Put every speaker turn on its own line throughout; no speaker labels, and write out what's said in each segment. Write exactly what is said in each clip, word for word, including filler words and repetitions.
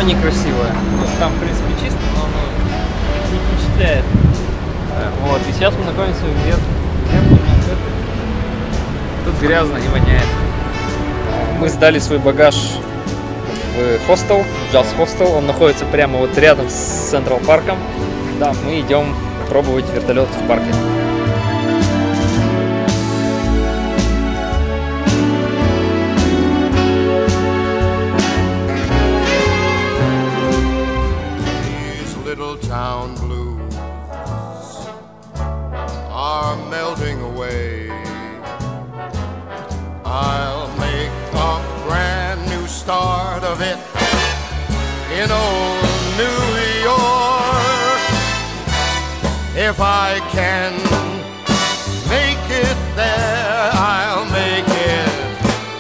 некрасивое. Вот там, в принципе, чисто, но оно не впечатляет. Вот, и сейчас мы находимся вверх. Тут грязно и воняет. Мы сдали свой багаж в хостел, Just Hostel. Он находится прямо вот рядом с Централ парком. Да, мы идем пробовать вертолет в парке.
Town blues are melting away. I'll make a brand new start of it in old New York. If I can make it there, I'll make it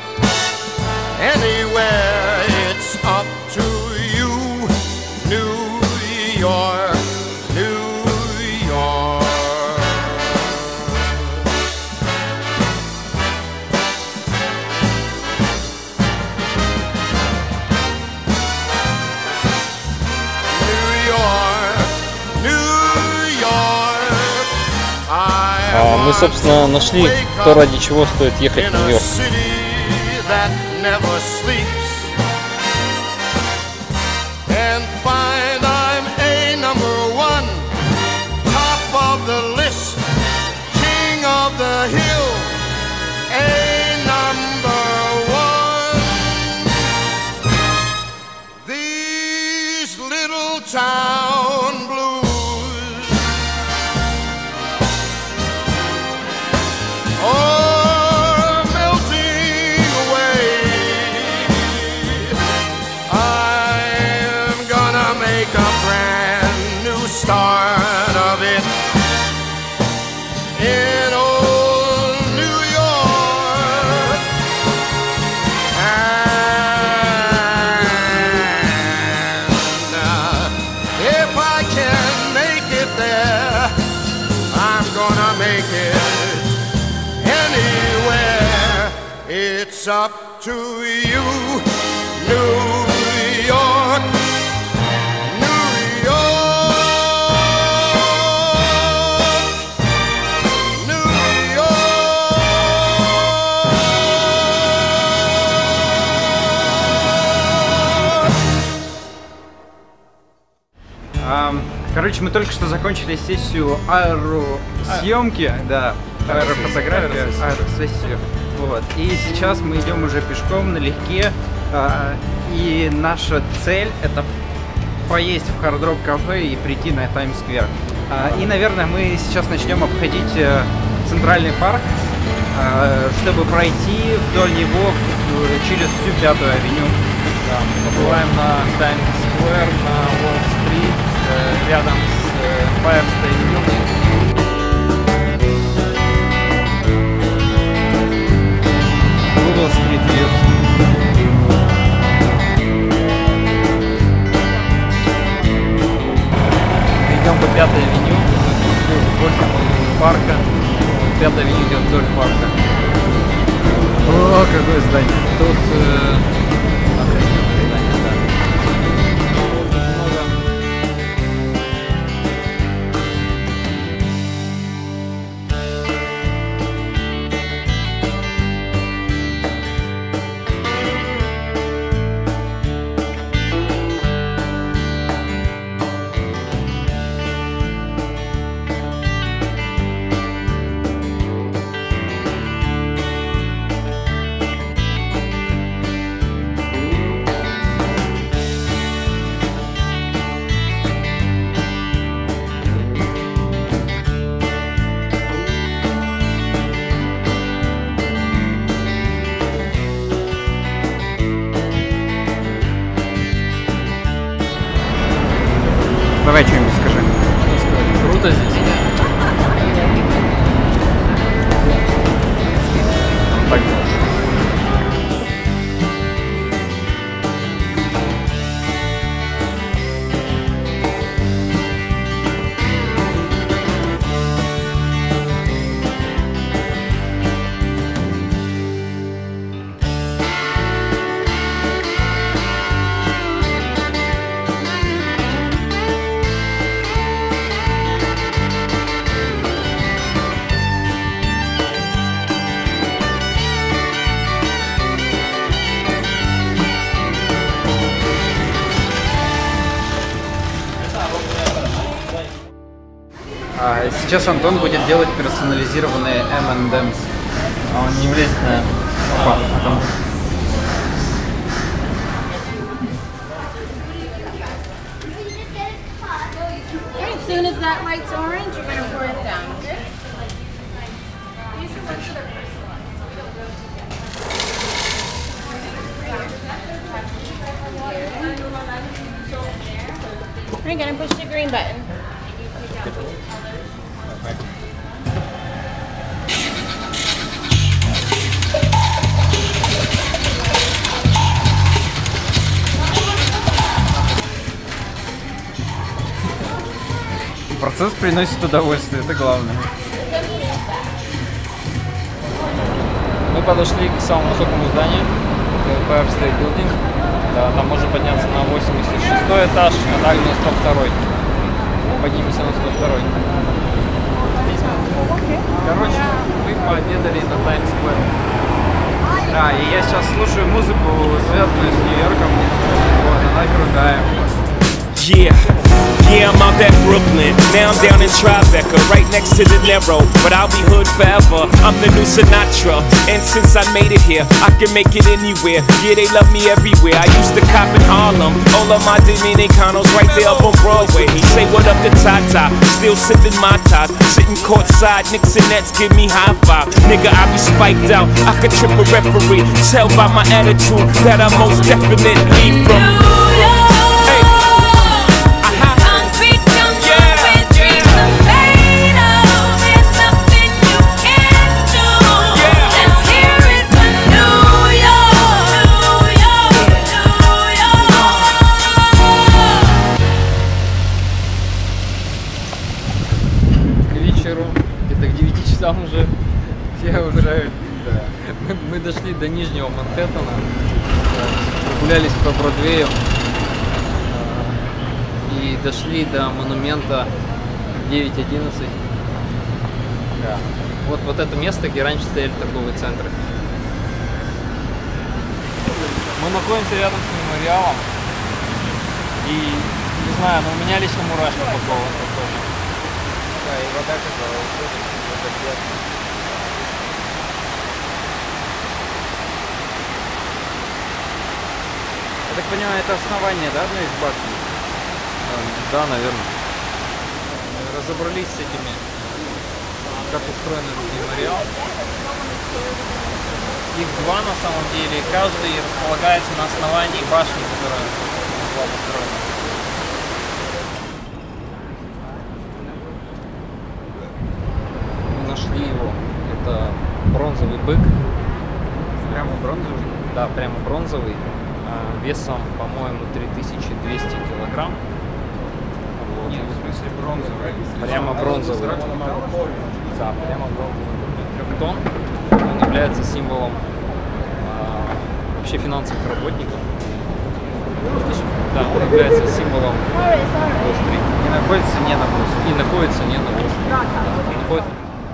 anywhere. It's up to you, New York, New York. New York, New York.
А мы, собственно, нашли то, ради чего стоит ехать в Нью-Йорк.
The hill, a number one. These little town blues, are melting away. I'm gonna make a brand new start of it in old New York. And uh, if I can make it there, I'm gonna make it anywhere. It's up to you, New York.
Короче, мы только что закончили сессию аэросъемки, а, да, аэрофотографию, аэросессию. Вот. И сейчас мы идем уже пешком налегке. А, и наша цель — это поесть в Hard Rock кафе и прийти на Таймс-сквер. А, и, наверное, мы сейчас начнем обходить а, Центральный парк, а, чтобы пройти вдоль него через всю Пятую авеню.
Да, мы побываем на Таймс-сквер, на Уолл-стрит, рядом с Empire State Building. Google Street View. Идем по Пятой авеню, больше парка. Пятая авеню идет вдоль парка. О, какое здание! Тут э,
Давай что-нибудь скажи.
Круто здесь.
Так. сейчас Антон будет делать персонализированные эм энд эмс.
А он не влезет, наверное. Опа, а там...
As soon as that light's orange, you're going to pour it down, okay? You're going to push the green button.
Процесс приносит удовольствие, это главное.
Мы подошли к самому высокому зданию, Empire State Building. Да, там можно подняться на восемьдесят шестой этаж, а также на сто второй. Поднимемся на сто второй. Короче, мы пообедали на Таймс-сквер.
Да, и я сейчас слушаю музыку, связанную с Нью-Йорком. Вот, она крутая.
Yeah, yeah, I'm out at Brooklyn. Now I'm down in Tribeca, right next to De Niro. But I'll be hood forever. I'm the new Sinatra. And since I made it here, I can make it anywhere. Yeah, they love me everywhere. I used to cop in Harlem. All of my Dominicanos right there up on Broadway. Say what up to Tata. Still sipping my top. Sitting courtside, Knicks and Nets give me high five. Nigga, I be spiked out. I could trip a referee. Tell by my attitude that I most definitely from.
Где-то к девяти часам уже
Я уже...
да. мы, мы дошли до Нижнего Манхэттена, прогулялись по Бродвею и дошли до монумента девять одиннадцать. Да. Вот, вот это место, где раньше стояли торговые центры. Мы находимся рядом с мемориалом и не знаю, но у меня лично мурашки по поводу тоже.
Да, и вода, которая уходит, это приятно. Я так понимаю, это основание, да, одной из башен?
Да, наверное. Разобрались с этими, как устроен этот мемориал. Их два на самом деле, каждый располагается на основании башни, которая была построена. Нашли его. Это бронзовый бык.
Прямо бронзовый?
Да, прямо бронзовый. Весом, по-моему, три тысячи двести килограмм. Вот.
Нет, в смысле бронзовый.
Прямо бронзовый. Да, прямо бронзовый. Трех тонн. Он является символом а, вообще финансовых работников. Да, он является символом Уолл-стрит.
И находится не на Уолл-стрит.
И находится не на Уолл-стрит. Да, находится...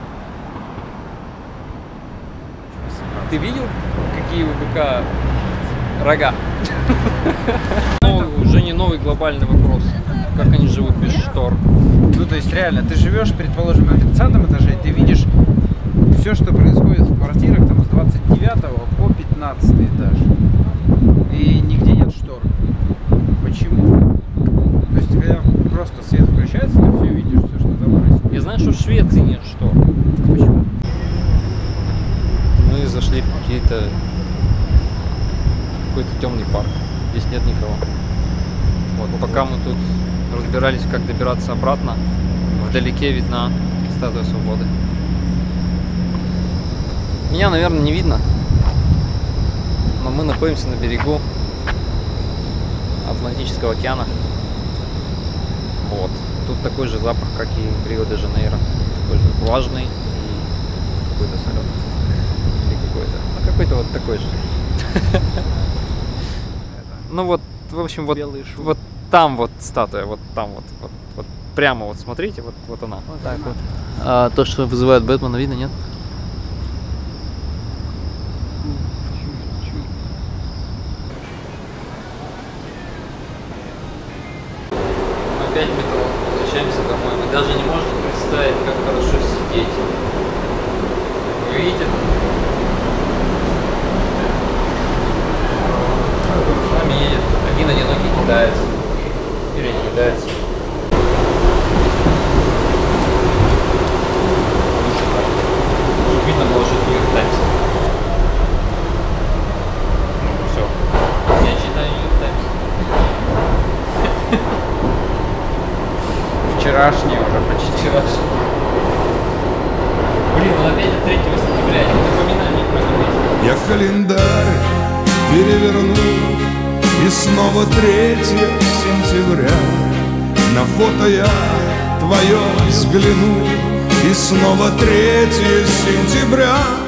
Ты видел, какие у быка рога? Ну, уже не новый глобальный вопрос. Как они живут без штор?
Ну, то есть, реально, ты живешь, предположим, на тридцатом этаже, и ты видишь все, что происходит в квартирах там, с двадцать девятого по пятнадцатый этаж. И нигде нет штор. Почему? То есть, когда просто свет включается, ты все видишь, все, что там происходит.
Я знаю, что в Швеции нет штор.
Почему?
Мы зашли в какие-то какой-то темный парк. Здесь нет никого. Вот, пока мы тут разбирались, как добираться обратно, вдалеке видна статуя свободы. Меня, наверное, не видно, но мы находимся на берегу Атлантического океана. Вот. Тут такой же запах, как и в Рио-де-Жанейро. Такой же влажный и какой-то соленый. Или какой-то. Ну, какой-то вот такой же. Ну вот, в общем, вот, вот там вот статуя, вот там вот, вот, вот прямо вот смотрите, вот, вот она. Вот так вот. А то, что вызывает Бэтмена, видно, нет? Опять метро. возвращаемся домой. Мы даже не можем представить, как хорошо сидеть. Вы видите? С нами едет один одинокий китаец. Или не китаец. Видно было, что это Нью-Йорк Таймс. Ну, все. Я читаю Нью-Йорк Таймс.
Вчерашний уже почти.
Вчерашний. Блин, ну опять третьего сентября. Я напоминаю про это.
Я календарь переверну, и снова третье сентября. На фото я твое взгляну, и снова третье сентября.